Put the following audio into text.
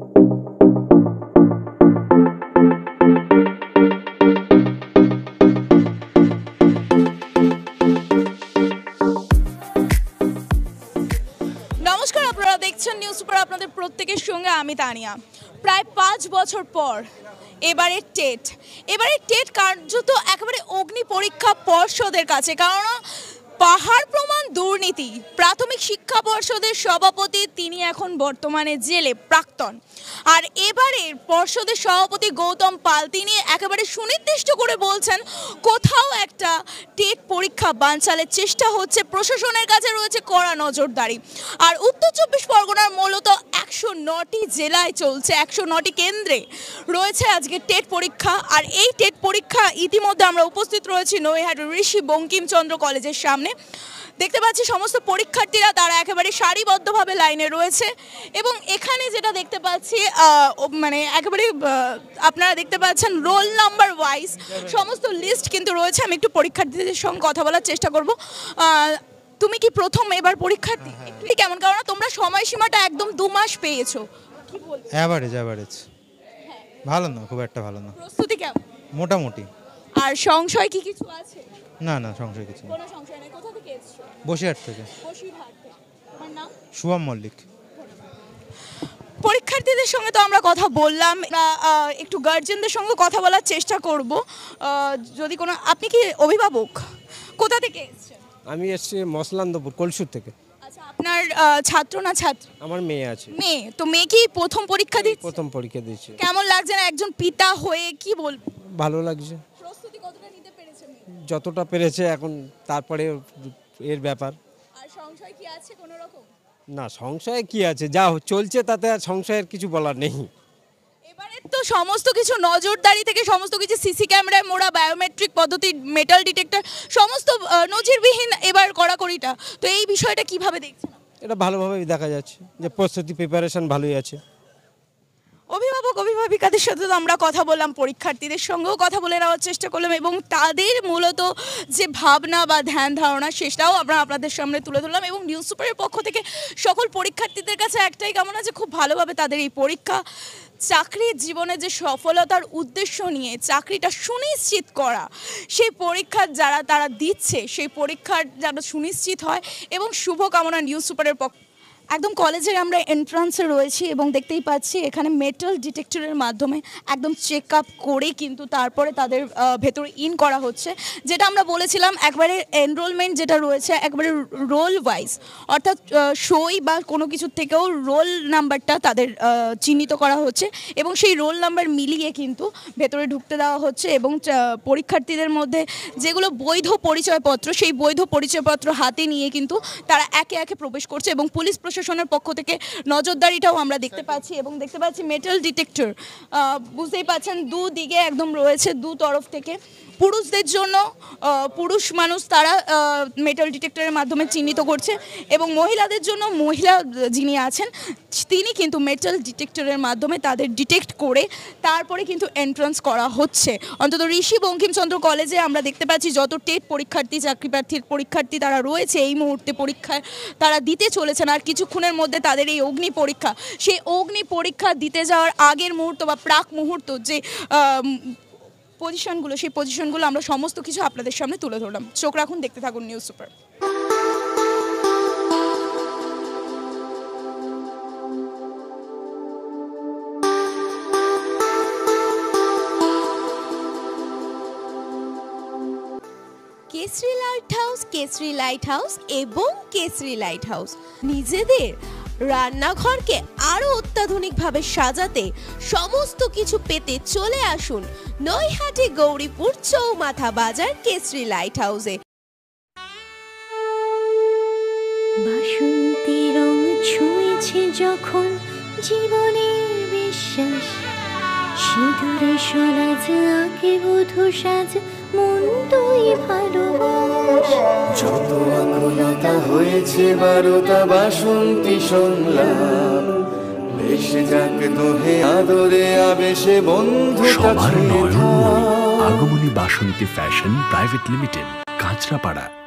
নমস্কার, আপনারা দেখছেন নিউজ সুপার। আপনাদের প্রত্যেকের সঙ্গে আমি তানিয়া। প্রায় 5 বছর পর এবারের টেট কার্যত একেবারে অগ্নি পরীক্ষা পর্ষদের কাছে, কারণ পাহাড় প্রমাণ দুর্নীতি প্রাথমিক শিক্ষা পর্ষদের সভাপতি তিনি এখন বর্তমানে জেলে, প্রাক্তন। আর এবারের পর্ষদের সভাপতি গৌতম পাল তিনি একেবারে সুনির্দিষ্ট করে বলছেন কোথাও একটা টেট পরীক্ষা বানচালের চেষ্টা হচ্ছে, প্রশাসনের কাছে রয়েছে কড়া নজরদারি। আর উত্তর 24 পরগনার মূলত 109টি জেলায় চলছে, 109টি কেন্দ্রে রয়েছে আজকে টেট পরীক্ষা। আর এই টেট পরীক্ষা ইতিমধ্যে আমরা উপস্থিত রয়েছি নৈহাট ঋষি বঙ্কিমচন্দ্র কলেজের সামনে। দেখতে পাচ্ছি সমস্ত পরীক্ষার্থীরা তারা একেবারে সারিবদ্ধভাবে লাইনে রয়েছে এবং এখানে যেটা দেখতে পাচ্ছি মানে একেবারে আপনারা দেখতে পাচ্ছেন রোল নাম্বার ওয়াইজ সমস্ত লিস্ট কিন্তু রয়েছে। আমি একটু পরীক্ষার্থীদের সঙ্গে কথা বলার চেষ্টা করব। তুমি কি প্রথম এবার পরীক্ষার্থী? কেমন, কারণ তোমরা সময়সীমাটা একদম 2 মাস পেয়েছো, কি বলবো? অ্যাভারেজ ভালো না, খুব একটা ভালো না। প্রস্তুতি কেমন? মোটামুটি। আর সংশয় কি কিছু আছে? না সংশয় কিছু কোনো সংশয় নেই। কোথা থেকে এসেছো? বসিরহাট থেকে। বসিরহাট থেকে। তোমার নাম? শুভম মল্লিক। পরীক্ষার্থীদের সঙ্গে তো আমরা কথা বললাম, একটু গার্জেনদের সঙ্গে কথা বলার চেষ্টা করব। যদি কোনো, আপনি কি অভিভাবক? কোথা থেকে এসেছেন? আমি এসেছি মসলান্দপুর, কলসুর থেকে। আচ্ছা, আপনার ছাত্র না ছাত্রী? আমার মেয়ে আছে। মেয়ে? তো মেয়ে কি প্রথম পরীক্ষা দিচ্ছে? প্রথম পরীক্ষা দিচ্ছে। কেমন লাগছে না একজন পিতা হয়ে, কি বলবো? ভালো লাগছে। প্রস্তুতি কতটা নিতে পেরেছে মেয়ে? যতটা পেরেছে, এখন তারপরে এর ব্যাপার। আর সংশয় কি আছে কোনো রকম? না, সংশয় কি আছে, যা চলছে তাতে আর সংশয়ের কিছু বলার নেই। এবারে তো সমস্ত কিছু নজরদারি থেকে সমস্ত কিছু সিসি ক্যামেরায় মোড়া, বায়োমেট্রিক পদ্ধতি, মেটাল ডিটেক্টর, সমস্ত নজিরবিহীন এবার কড়াকড়িটা। তো এই বিষয়টা কিভাবে দেখছেন? এটা ভালোভাবেই দেখা যাচ্ছে যে প্রস্তুতি প্রিপারেশন ভালোই আছে। অভিভাবক অভিভাবিকাদের সাথে তো আমরা কথা বললাম, পরীক্ষার্থীদের সঙ্গেও কথা বলে নেওয়ার চেষ্টা করলাম এবং তাদের মূলত যে ভাবনা বা ধ্যান ধারণা সেটাও আমরা আপনাদের সামনে তুলে ধরলাম। এবং নিউজ সুপারের পক্ষ থেকে সকল পরীক্ষার্থীদের কাছে একটাই কামনা যে খুব ভালোভাবে তাদের এই পরীক্ষা, চাকরির জীবনে যে সফলতার উদ্দেশ্য নিয়ে চাকরিটা সুনিশ্চিত করা, সেই পরীক্ষা যারা তারা দিচ্ছে সেই পরীক্ষার যেন সুনিশ্চিত হয় এবং শুভকামনা নিউজ সুপারের পক্ষ। একদম কলেজের আমরা এন্ট্রান্সে রয়েছি এবং দেখতেই পাচ্ছি এখানে মেটাল ডিটেক্টরের মাধ্যমে একদম চেক আপ করে কিন্তু তারপরে তাদের ভেতরে ইন করা হচ্ছে। যেটা আমরা বলেছিলাম একবারে এনরোলমেন্ট যেটা রয়েছে একবারে রোল ওয়াইজ, অর্থাৎ সই বা কোনো কিছুর থেকেও রোল নাম্বারটা তাদের চিহ্নিত করা হচ্ছে এবং সেই রোল নাম্বার মিলিয়ে কিন্তু ভেতরে ঢুকতে দেওয়া হচ্ছে। এবং পরীক্ষার্থীদের মধ্যে যেগুলো বৈধ পরিচয়পত্র, সেই বৈধ পরিচয়পত্র হাতে নিয়ে কিন্তু তারা একে একে প্রবেশ করছে এবং পুলিশ প্রশাসনের পক্ষ থেকে নজরদারিটাও আমরা দেখতে পাচ্ছি। এবং দেখতে পাচ্ছি মেটাল ডিটেক্টর, বুঝতেই পাচ্ছেন দুদিকে একদম রয়েছে, দু তরফ থেকে। পুরুষদের জন্য পুরুষ মানুষ তারা মেটাল ডিটেক্টরের মাধ্যমে চিহ্নিত করছে এবং মহিলাদের জন্য মহিলা যিনি আছেন তিনি কিন্তু মেটাল ডিটেক্টরের মাধ্যমে তাদের ডিটেক্ট করে তারপরে কিন্তু এন্ট্রান্স করা হচ্ছে। অন্তত ঋষি বঙ্কিমচন্দ্র কলেজে আমরা দেখতে পাচ্ছি যত টেট পরীক্ষার্থী, চাকরি প্রার্থীর পরীক্ষার্থী তারা রয়েছে এই মুহূর্তে পরীক্ষায় তারা দিতে চলেছেন। আর কিছুক্ষণের মধ্যে তাদের এই অগ্নি পরীক্ষা, সেই অগ্নি পরীক্ষা দিতে যাওয়ার আগের মুহূর্ত বা প্রাক মুহূর্ত যে পজিশনগুলো, সেই পজিশনগুলো আমরা সমস্ত কিছু আপনাদের সামনে তুলে ধরলাম। চোখ রাখুন, দেখতে থাকুন news super. Kesari light house এবং কেসরি লাইট হাউস নিজেদের রান্নাঘরকে আরো অত্যাধুনিকভাবে সাজাতে, সমস্ত কিছু পেতে চলে আসুন নৈহাটি গৌরীপুর চৌমাথা বাজার কেসরি লাইট হাউসে। বাসন্তী রং ছুঁয়েছে যখন জীবনের বিশ্বাস, সিঁদুরে সলাজ আঁকে বধূ সাজ, মন তুই ভালোবাস। যত আকুলতা হয়েছে বারোটা বাসন্তী সংলাপ, ভেসে যাক দোহে আদরে আবেশে বন্ধুতা। Agamani Basanti fashion private limited, Kanchrapara.